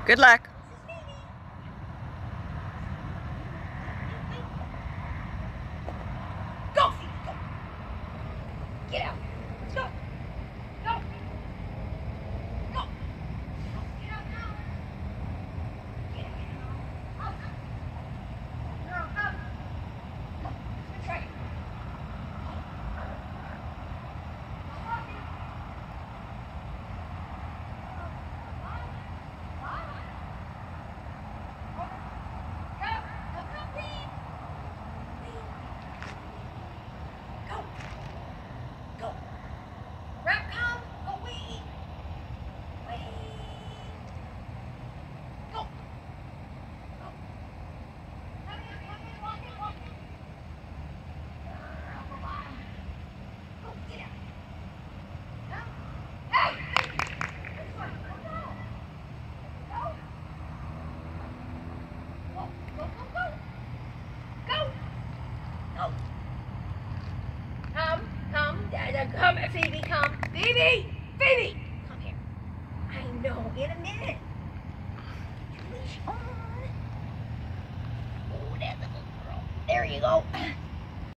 Good luck. Go, Phoebe, go. Get out. Let's go. Go. Go. Get out now. Get out. Out. Girl, out. Go. Good try. Come, Phoebe, come. Phoebe! Phoebe! Come here. I know, in a minute. Get your leash on. Oh, that little girl. There you go.